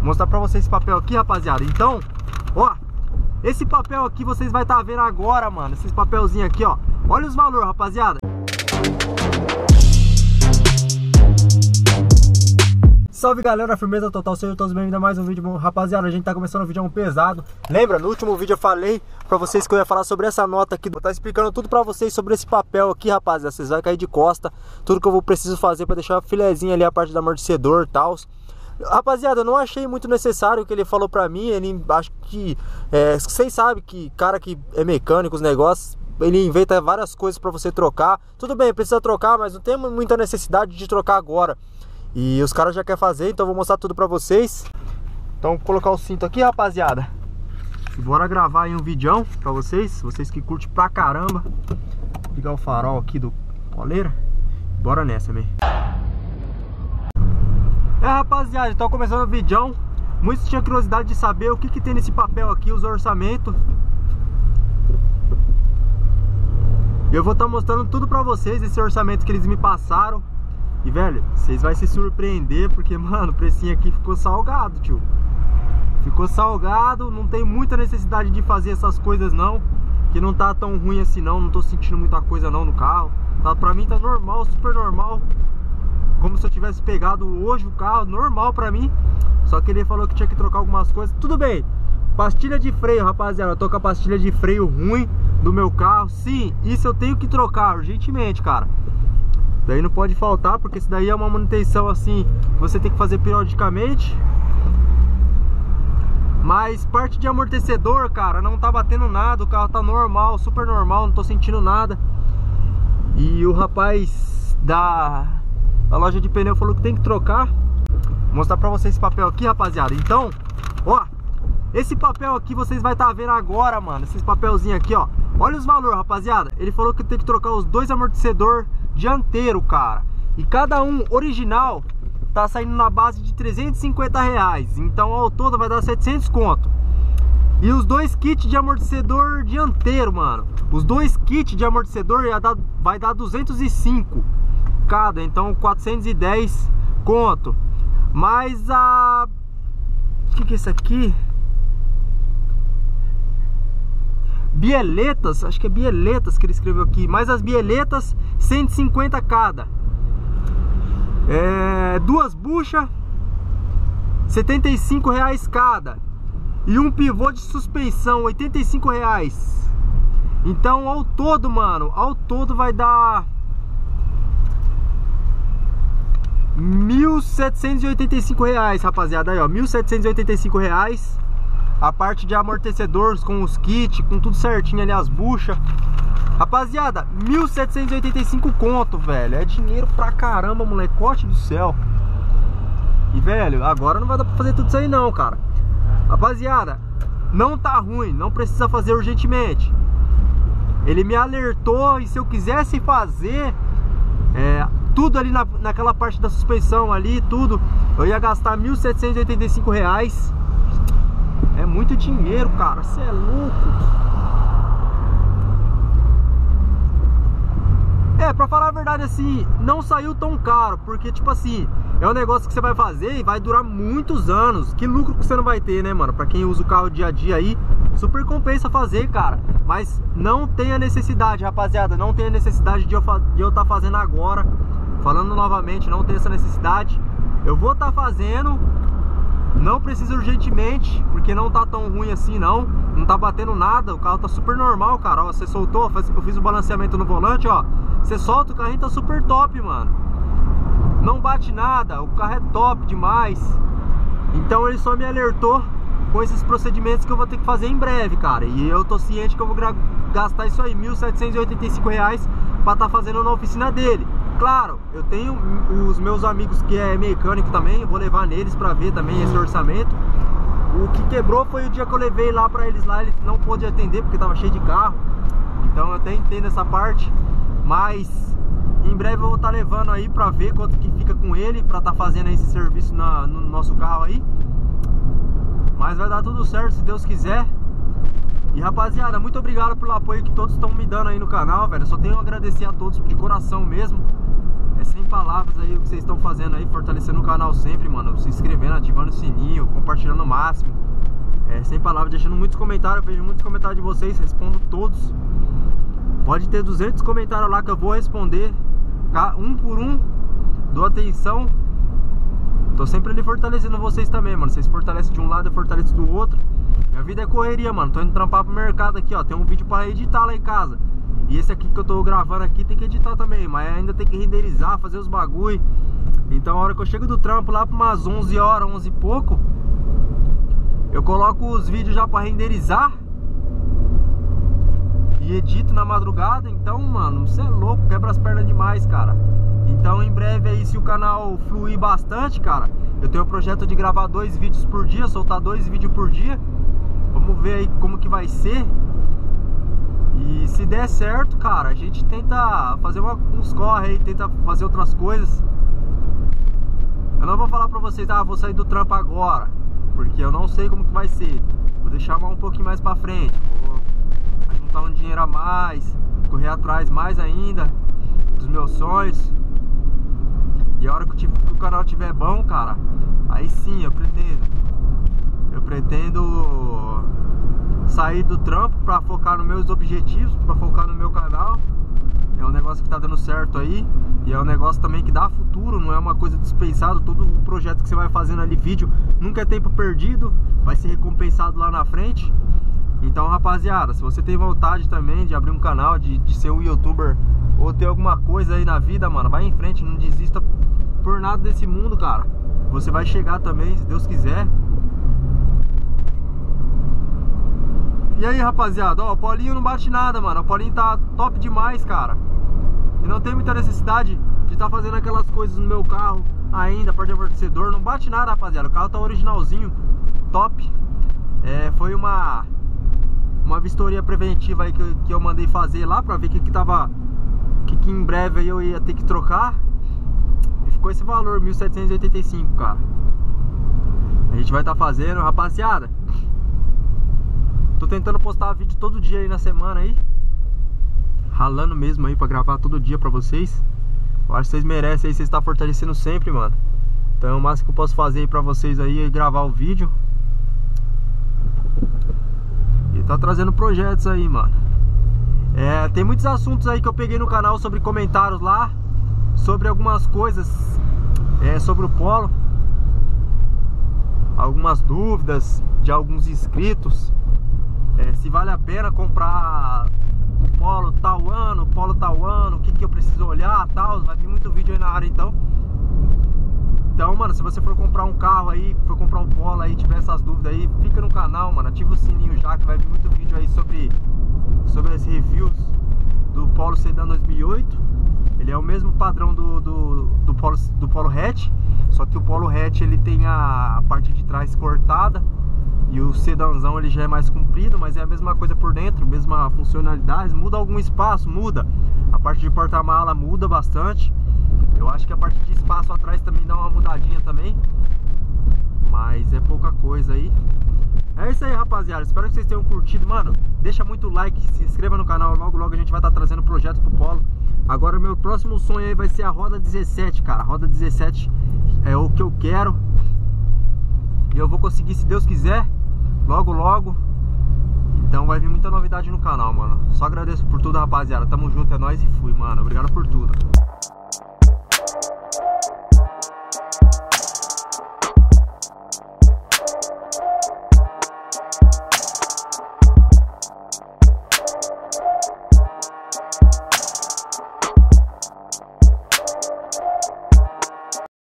Vou mostrar pra vocês esse papel aqui, rapaziada. Então, ó, esse papel aqui vocês vai estar vendo agora, mano. Esses papelzinhos aqui, ó. Olha os valores, rapaziada. Salve galera, firmeza total, sejam todos bem-vindos a mais um vídeo. Rapaziada, a gente tá começando um vídeo pesado. Lembra, no último vídeo eu falei pra vocês que eu ia falar sobre essa nota aqui. Vou estar explicando tudo pra vocês sobre esse papel aqui, rapaziada. Vocês vão cair de costa. Tudo que eu preciso fazer pra deixar a filezinha ali, a parte do amortecedor e tal. Rapaziada, eu não achei muito necessário o que ele falou pra mim. Ele, acho que, vocês sabem que cara que é mecânico, os negócios, ele inventa várias coisas pra você trocar. Tudo bem, precisa trocar, mas não tem muita necessidade de trocar agora. E os caras já querem fazer, então eu vou mostrar tudo pra vocês. Então vou colocar o cinto aqui, rapaziada. E bora gravar aí um videão pra vocês. Vocês que curtem pra caramba. Vou ligar o farol aqui do coleira. Bora nessa, man. Rapaziada, então começando o videão. Muitos tinham curiosidade de saber o que tem nesse papel aqui, os orçamentos. Eu vou estar mostrando tudo pra vocês, esse orçamento que eles me passaram. E velho, vocês vão se surpreender porque, mano, o precinho aqui ficou salgado, tio. Ficou salgado, não tem muita necessidade de fazer essas coisas não. Que não tá tão ruim assim não, não tô sentindo muita coisa não no carro. Tá, pra mim tá normal, super normal. Como se eu tivesse pegado hoje o carro, normal pra mim. Só que ele falou que tinha que trocar algumas coisas. Tudo bem, pastilha de freio, rapaziada. Eu tô com a pastilha de freio ruim do meu carro. Sim, isso eu tenho que trocar urgentemente, cara. Daí não pode faltar, porque isso daí é uma manutenção assim, você tem que fazer periodicamente. Mas parte de amortecedor, cara, não tá batendo nada. O carro tá normal, super normal, não tô sentindo nada. E o rapaz da loja de pneu falou que tem que trocar. Vou mostrar pra vocês esse papel aqui, rapaziada. Então, ó, esse papel aqui vocês vai estar vendo agora, mano. Esses papelzinhos aqui, ó. Olha os valores, rapaziada. Ele falou que tem que trocar os dois amortecedores dianteiro, cara. E cada um original tá saindo na base de 350 reais. Então ao todo vai dar 700 conto. E os dois kits de amortecedor dianteiro, mano. Os dois kits de amortecedor vai dar 205 cada. Então 410 conto. Mais a... O que é isso aqui? Bieletas, acho que é bieletas que ele escreveu aqui. Mais as bieletas, 150 cada. Duas buchas, 75 reais cada. E um pivô de suspensão, 85 reais. Então ao todo, mano, ao todo vai dar 1.785 reais, rapaziada. Aí, ó, 1.785 reais. A parte de amortecedores com os kits, com tudo certinho ali, as buchas. Rapaziada, 1.785 conto, velho. É dinheiro pra caramba, molecote do céu. E, velho, agora não vai dar pra fazer tudo isso aí não, cara. Rapaziada, não tá ruim, não precisa fazer urgentemente. Ele me alertou e se eu quisesse fazer tudo ali naquela parte da suspensão ali, tudo, eu ia gastar 1.785 reais. É muito dinheiro, cara. Você é louco. Pra falar a verdade assim, não saiu tão caro. Porque tipo assim, é um negócio que você vai fazer e vai durar muitos anos. Que lucro que você não vai ter, né, mano? Pra quem usa o carro dia a dia aí, super compensa fazer, cara. Mas não tem a necessidade, rapaziada. Não tem a necessidade de eu estar fazendo agora. Falando novamente, não tem essa necessidade. Eu vou estar fazendo. Não precisa urgentemente, porque não tá tão ruim assim não. Não tá batendo nada, o carro tá super normal, cara. Ó, você soltou, eu fiz o balanceamento no volante, ó. Você solta, o carrinho tá super top, mano. Não bate nada, o carro é top demais. Então ele só me alertou com esses procedimentos que eu vou ter que fazer em breve, cara. E eu tô ciente que eu vou gastar isso aí, 1.785 reais pra tá fazendo na oficina dele. Claro, eu tenho os meus amigos que é mecânico também, eu vou levar neles pra ver também esse orçamento. O que quebrou foi o dia que eu levei lá pra eles lá, ele não pôde atender porque tava cheio de carro. Então eu até entendo essa parte, mas em breve eu vou estar levando aí pra ver quanto que fica com ele, pra tá fazendo esse serviço no nosso carro aí. Mas vai dar tudo certo se Deus quiser. E rapaziada, muito obrigado pelo apoio que todos estão me dando aí no canal, velho. Eu só tenho a agradecer a todos de coração mesmo. É sem palavras aí o que vocês estão fazendo aí, fortalecendo o canal sempre, mano. Se inscrevendo, ativando o sininho, compartilhando o máximo. É sem palavras, deixando muitos comentários. Eu vejo muitos comentários de vocês, respondo todos. Pode ter 200 comentários lá que eu vou responder, um por um. Dou atenção. Tô sempre ali fortalecendo vocês também, mano. Vocês fortalecem de um lado, eu fortaleço do outro. Minha vida é correria, mano. Tô indo trampar pro mercado aqui, ó. Tem um vídeo pra editar lá em casa. E esse aqui que eu tô gravando aqui tem que editar também, mas ainda tem que renderizar, fazer os bagulho. Então a hora que eu chego do trampo lá pra umas 11 horas, 11 e pouco, eu coloco os vídeos já pra renderizar e edito na madrugada. Então, mano, você é louco, quebra as pernas demais, cara. Então em breve aí, se o canal fluir bastante, cara, eu tenho o projeto de gravar 2 vídeos por dia, soltar 2 vídeos por dia. Vamos ver aí como que vai ser. E se der certo, cara, a gente tenta fazer uns corre aí, tenta fazer outras coisas. Eu não vou falar pra vocês, vou sair do trampo agora, porque eu não sei como que vai ser. Vou deixar um pouquinho mais pra frente. Vou juntar um dinheiro a mais, correr atrás mais ainda dos meus sonhos. E a hora que o canal estiver bom, cara, aí sim eu pretendo sair do trampo pra focar nos meus objetivos, pra focar no meu canal. É um negócio que tá dando certo aí. E é um negócio também que dá futuro, não é uma coisa dispensada. Todo o projeto que você vai fazendo ali, vídeo, nunca é tempo perdido, vai ser recompensado lá na frente. Então, rapaziada, se você tem vontade também de abrir um canal, de ser um youtuber ou ter alguma coisa aí na vida, mano, vai em frente, não desista por nada desse mundo, cara. Você vai chegar também, se Deus quiser. E aí, rapaziada, ó, o Paulinho não bate nada, mano. O Paulinho tá top demais, cara. E não tem muita necessidade de estar fazendo aquelas coisas no meu carro ainda, parte de amortecedor. Não bate nada, rapaziada. O carro tá originalzinho, top. Foi uma vistoria preventiva aí que eu mandei fazer lá pra ver que em breve aí eu ia ter que trocar. E ficou esse valor, 1.785, cara. A gente vai estar fazendo, rapaziada. Tô tentando postar vídeo todo dia aí na semana aí, ralando mesmo aí pra gravar todo dia pra vocês. Eu acho que vocês merecem aí, vocês estão fortalecendo sempre, mano. Então o máximo que eu posso fazer aí pra vocês aí é gravar o vídeo. E tá trazendo projetos aí, mano. Tem muitos assuntos aí que eu peguei no canal sobre comentários lá, sobre algumas coisas, sobre o Polo. Algumas dúvidas de alguns inscritos. Se vale a pena comprar o Polo tal ano, o que eu preciso olhar, tal. Vai vir muito vídeo aí na área, então. Então, mano, se você for comprar um carro aí, for comprar um Polo aí, tiver essas dúvidas aí, fica no canal, mano, ativa o sininho já, que vai vir muito vídeo aí sobre as reviews do Polo Sedan 2008. Ele é o mesmo padrão do Polo Hatch, só que o Polo Hatch ele tem a parte de trás cortada. E o sedanzão ele já é mais comprido, mas é a mesma coisa por dentro, mesma funcionalidade. Muda algum espaço, muda. A parte de porta-mala muda bastante. Eu acho que a parte de espaço atrás também dá uma mudadinha também, mas é pouca coisa aí. É isso aí, rapaziada, espero que vocês tenham curtido. Mano, deixa muito like, se inscreva no canal. Logo logo a gente vai estar trazendo projeto pro Polo. Agora o meu próximo sonho aí vai ser a roda 17, cara. A roda 17 é o que eu quero, e eu vou conseguir, se Deus quiser, logo logo. Então vai vir muita novidade no canal, mano. Só agradeço por tudo, rapaziada. Tamo junto, é nóis e fui, mano. Obrigado por tudo.